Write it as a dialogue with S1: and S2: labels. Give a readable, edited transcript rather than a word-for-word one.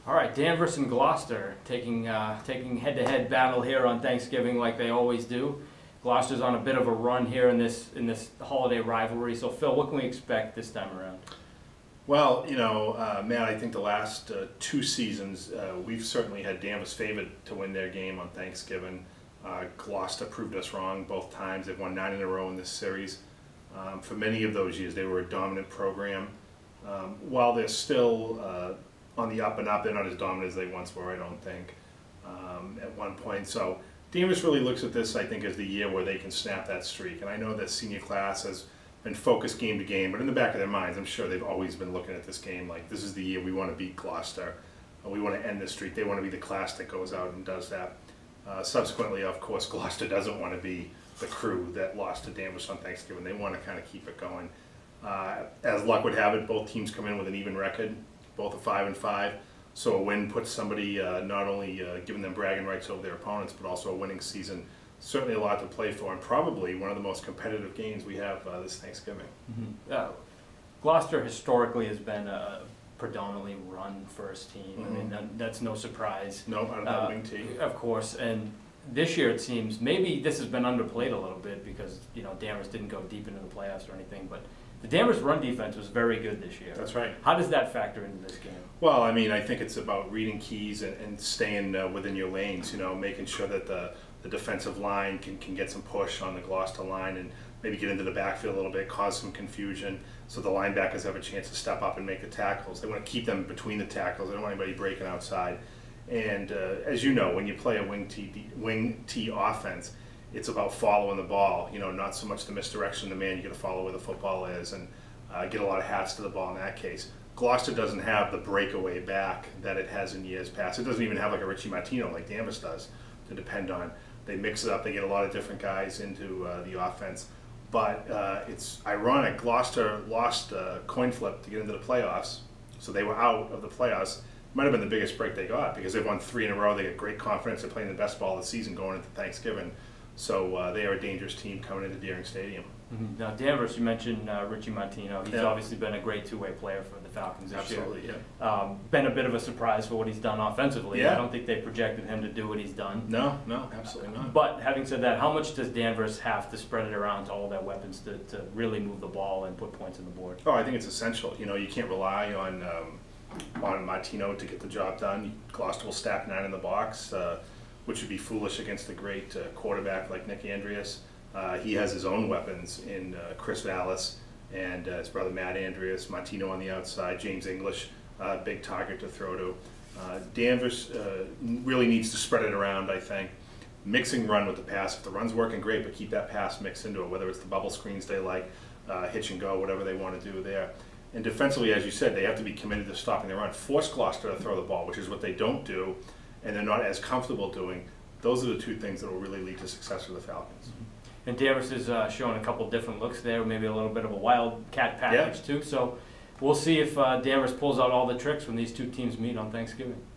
S1: All right, Danvers and Gloucester taking head-to-head battle here on Thanksgiving like they always do. Gloucester's on a bit of a run here in this holiday rivalry. So Phil, what can we expect this time around?
S2: Well, Matt, I think the last 2 seasons we've certainly had Danvers favored to win their game on Thanksgiving. Gloucester proved us wrong both times. They've won 9 in a row in this series. For many of those years, they were a dominant program. While they're still on the up and up, they're not as dominant as they once were, I don't think, at one point. So Danvers really looks at this, I think, as the year where they can snap that streak. And I know that senior class has been focused game to game, but in the back of their minds, I'm sure they've always been looking at this game like, this is the year we want to beat Gloucester. We want to end this streak. They want to be the class that goes out and does that. Subsequently, of course, Gloucester doesn't want to be the crew that lost to Danvers on Thanksgiving. They want to kind of keep it going. As luck would have it, both teams come in with an even record, both are 5-5. So a win puts somebody not only giving them bragging rights over their opponents, but also a winning season. Certainly a lot to play for, and probably one of the most competitive games we have this Thanksgiving.
S1: Mm-hmm. Gloucester historically has been a predominantly run first team.
S2: Mm-hmm.
S1: I mean, that's no surprise.
S2: No, out of that wing team.
S1: Of course, and this year it seems maybe this has been underplayed a little bit because Danvers didn't go deep into the playoffs or anything, but the Danvers run defense was very good this year.
S2: That's right.
S1: How does that factor into this game?
S2: Well, I mean, I think it's about reading keys and staying within your lanes, making sure that the defensive line can get some push on the Gloucester line and maybe get into the backfield a little bit, cause some confusion, so the linebackers have a chance to step up and make the tackles. They want to keep them between the tackles. They don't want anybody breaking outside. And as you know, when you play a wing T offense, it's about following the ball, not so much the misdirection of the man. You got to follow where the football is and get a lot of hats to the ball in that case. Gloucester doesn't have the breakaway back that it has in years past. It doesn't even have like a Richie Martino like Danvers does to depend on. They mix it up. They get a lot of different guys into the offense. But it's ironic. Gloucester lost a coin flip to get into the playoffs, so they were out of the playoffs. Might have been the biggest break they got because they've won 3 in a row. They get great confidence. They're playing the best ball of the season going into Thanksgiving. So they are a dangerous team coming into Deering Stadium.
S1: Mm-hmm. Now, Danvers, you mentioned Richie Martino. He's obviously been a great two-way player for the Falcons this year.
S2: Absolutely, yeah.
S1: Been a bit of a surprise for what he's done offensively.
S2: Yeah.
S1: I don't think they projected him to do what he's done.
S2: No, absolutely not.
S1: But having said that, how much does Danvers have to spread it around to all their weapons to really move the ball and put points on the board?
S2: Oh, I think it's essential. You can't rely on Martino to get the job done. Gloucester will stack 9 in the box, which would be foolish against a great quarterback like Nick Andreas. He has his own weapons in Chris Vallis and his brother Matt Andreas, Martino on the outside, James English, big target to throw to. Danvers really needs to spread it around, I think. Mixing run with the pass. If the run's working, great, but keep that pass mixed into it, whether it's the bubble screens they like, hitch and go, whatever they want to do there. And defensively, as you said, they have to be committed to stopping the run. Force Gloucester to throw the ball, which is what they don't do, and they're not as comfortable doing. Those are the 2 things that will really lead to success for the Falcons.
S1: Mm-hmm. And Danvers is showing a couple different looks there, maybe a little bit of a wildcat package too. So we'll see if Danvers pulls out all the tricks when these 2 teams meet on Thanksgiving.